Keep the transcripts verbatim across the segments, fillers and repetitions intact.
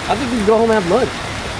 I think we can go home and have lunch.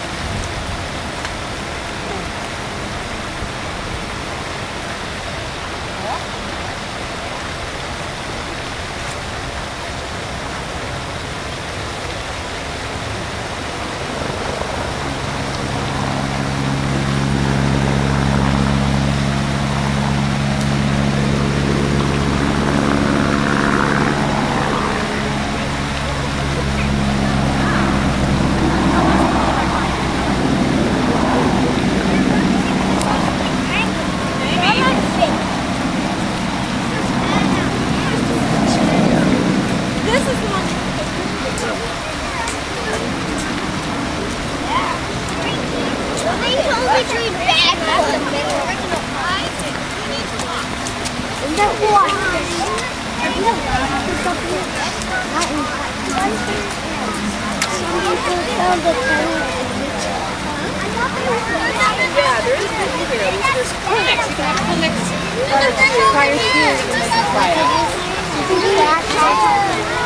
Yeah, there is one here. There's clinics. You can have clinics. Try your shoes and then try it.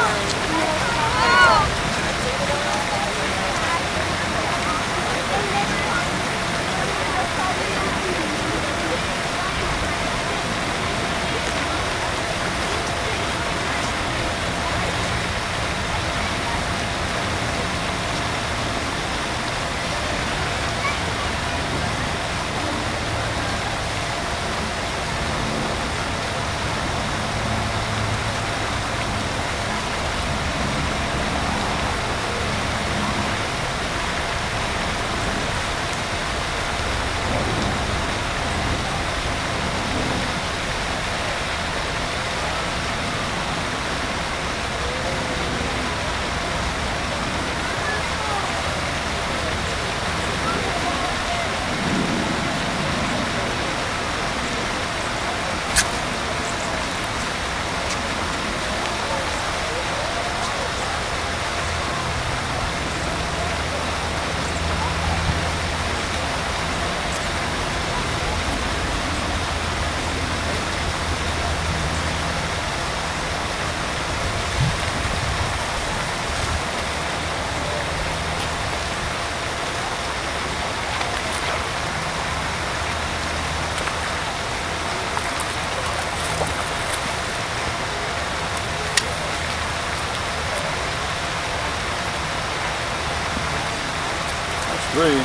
Three.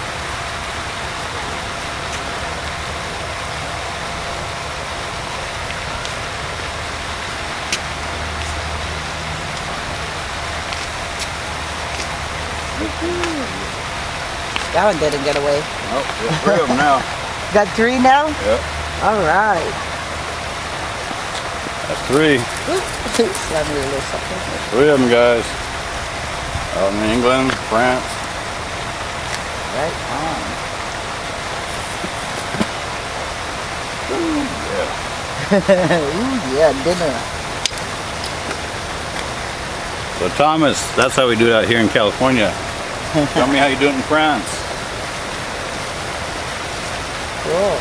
That one didn't get away. Oh, got three of them now. Got three now? Yep. All right. That's three. Send me a little something. That's three of them, guys. Out in England, France. Right on. Ooh, yeah. Ooh, yeah, dinner. So Thomas, that's how we do it out here in California. Tell me how you do it in France. Cool.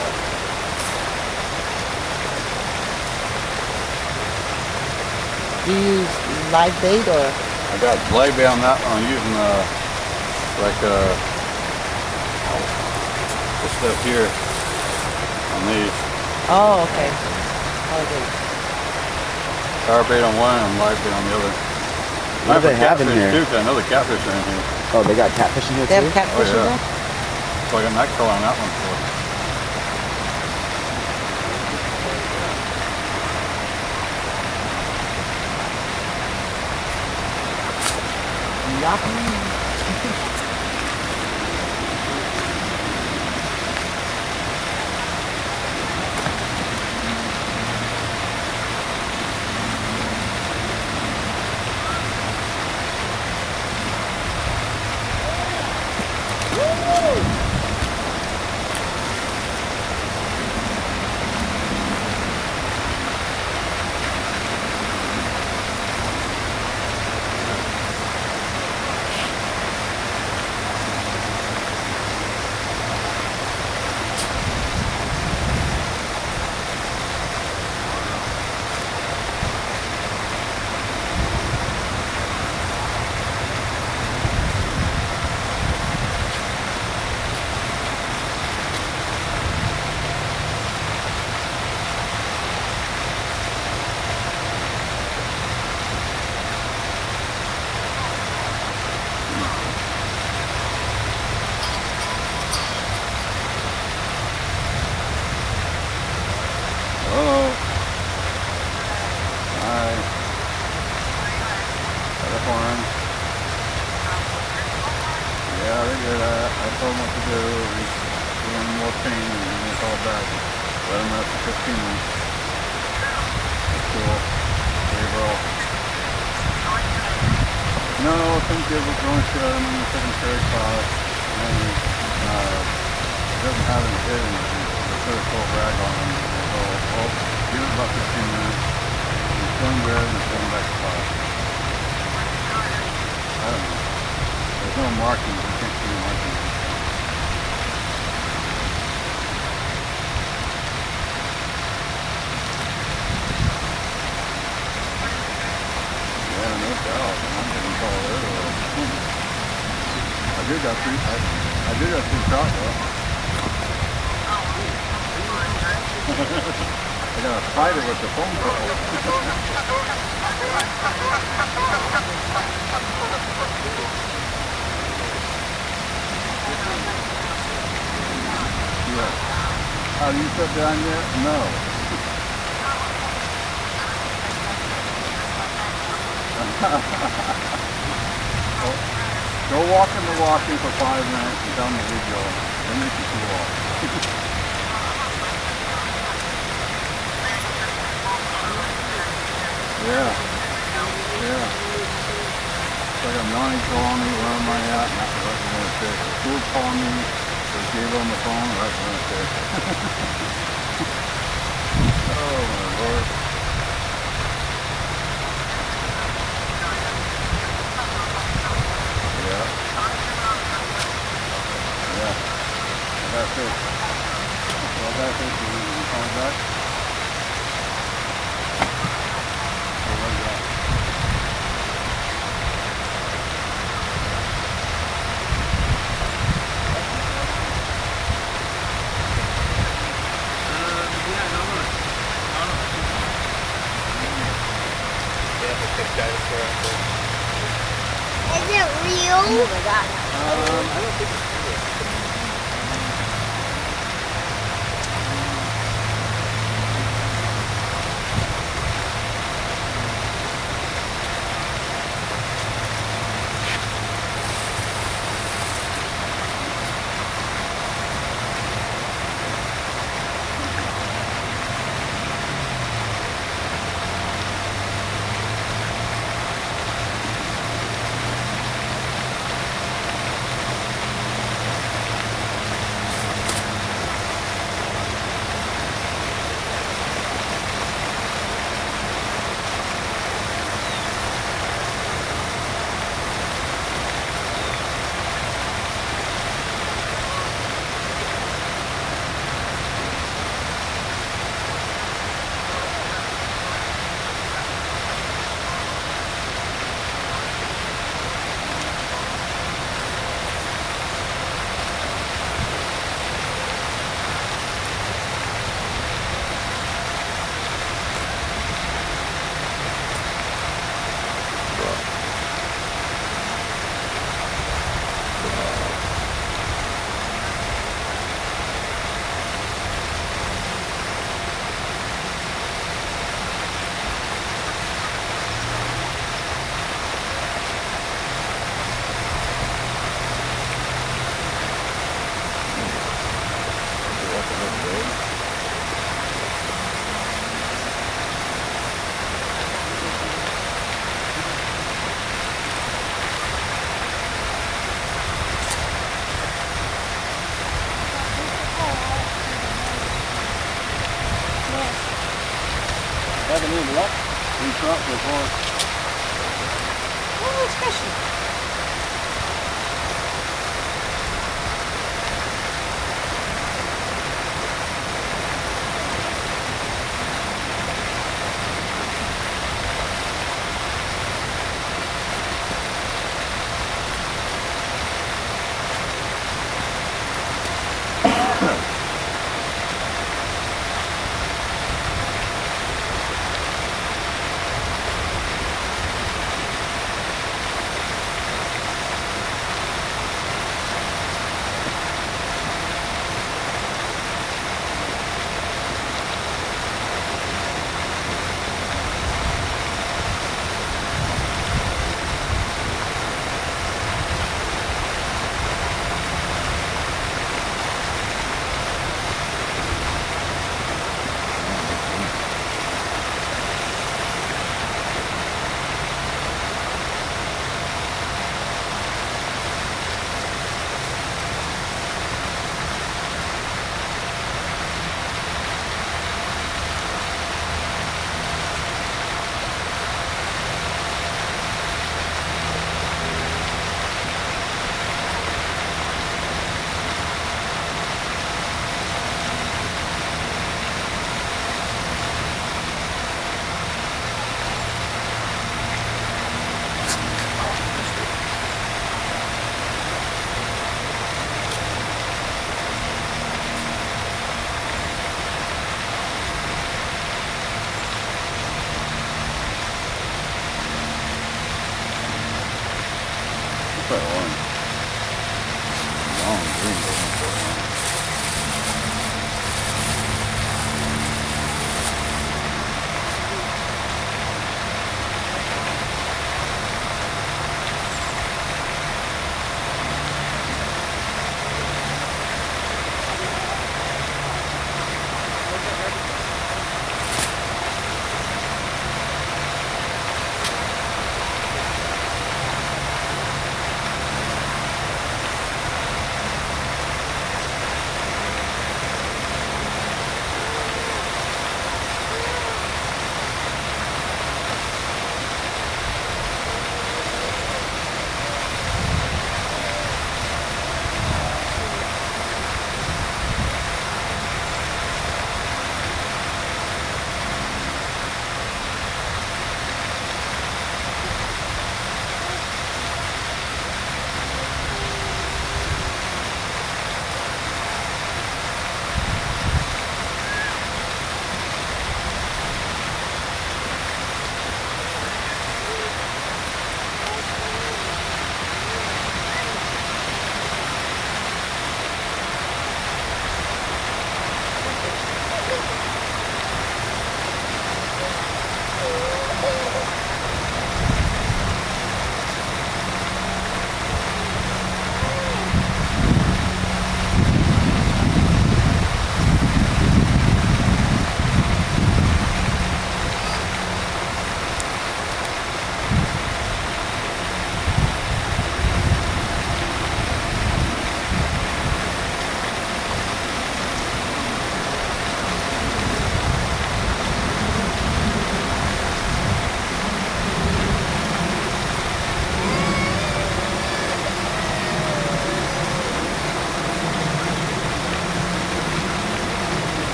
Do you use live bait or? I got live bait on that one. I'm using uh, like uh, this stuff here on these. Oh, okay. Okay. Power bait on one and live bait on the other. What do they have in here? Too, 'cause I know the catfish are in here. Oh, they got catfish in here They too? have catfish Oh, yeah. in there? So I got night color on that one for. Let them rest for fifteen minutes. That's cool. Very well. No, thank you. We're going to them in the second carry class. And uh, it doesn't have any hit in it. They put a full rag on them. So, well, give it about fifteen minutes. It's going good and it's going back to class. I don't know. There's no markings. You can't see the markings. Yeah, no doubt. I'm getting called everywhere. I did got three. I, I did got three trout though. I gotta fight it with the phone call. Yeah. Have you sat down yet? No. Well, go walk in the walking for five minutes and tell me where you're going. Then you can walk. Yeah. Yeah. It's like a nine calling me, where am I at? And that's what I'm going to say. School calling me, they gave on the phone, that's what I'm going to say. Oh my Lord. Yeah. Yeah. That's it. Well, that's it. You can call back. Or what is that? Is it real? Oh my God. Um, I don't think it's Haven't even left. We shot before. Oh, it's fishing. probably orange. Long green, but not so orange.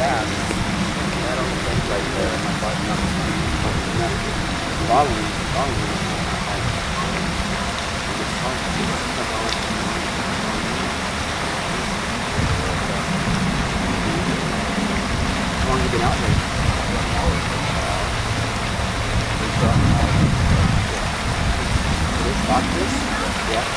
gas. That only goes right there. My button up. Following, following. How long have you been out here? This box this? Yeah.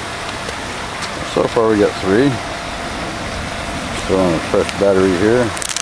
So far we got three. Still on a fresh battery here.